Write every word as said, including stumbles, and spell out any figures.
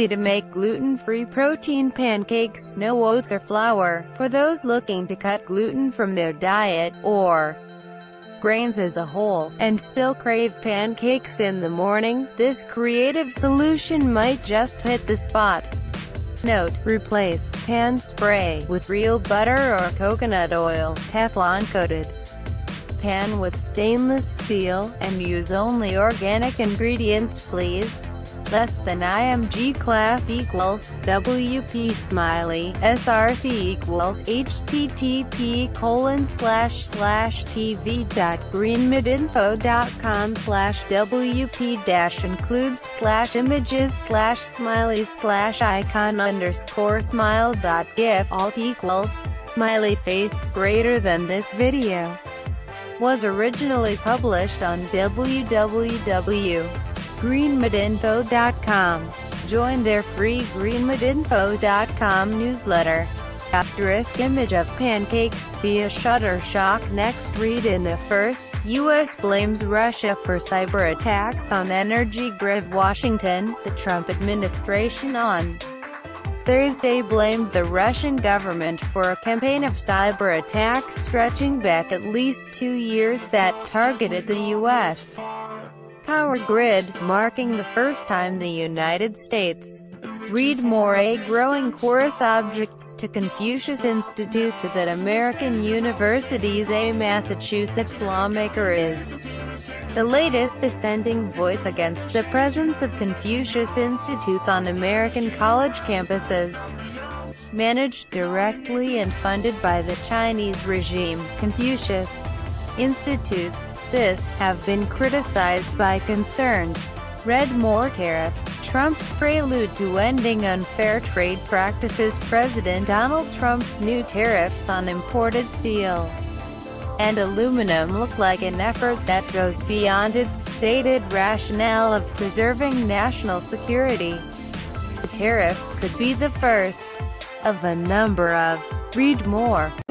easy-to-make gluten-free protein pancakes, no oats or flour, for those looking to cut gluten from their diet, or grains as a whole, and still crave pancakes in the morning. This creative solution might just hit the spot. Note: replace pan spray with real butter or coconut oil, Teflon-coated pan with stainless steel, and use only organic ingredients please. Less than I M G class equals W P Smiley, S R C equals http colon slash slash tv dot greenmidinfo dot com slash wp dash includes slash images slash smiley slash icon underscore smile dot gif alt equals smiley face greater than this video. Was originally published on w w w dot greenmidinfo dot com. Join their free greenmidinfo dot com newsletter. Asterisk image of pancakes via Shutterstock. Next, read in the first, U S blames Russia for cyber attacks on energy grid. Washington, the Trump administration on Thursday blamed the Russian government for a campaign of cyber attacks stretching back at least two years that targeted the U S power grid, marking the first time the United States. Read more. A growing chorus objects to Confucius Institutes at American universities. A Massachusetts lawmaker is the latest dissenting voice against the presence of Confucius Institutes on American college campuses. Managed directly and funded by the Chinese regime, Confucius Institutes, C I S, have been criticized by concerned. Read more. Tariffs, Trump's prelude to ending unfair trade practices. President Donald Trump's new tariffs on imported steel and aluminum look like an effort that goes beyond its stated rationale of preserving national security. The tariffs could be the first of a number of. Read more.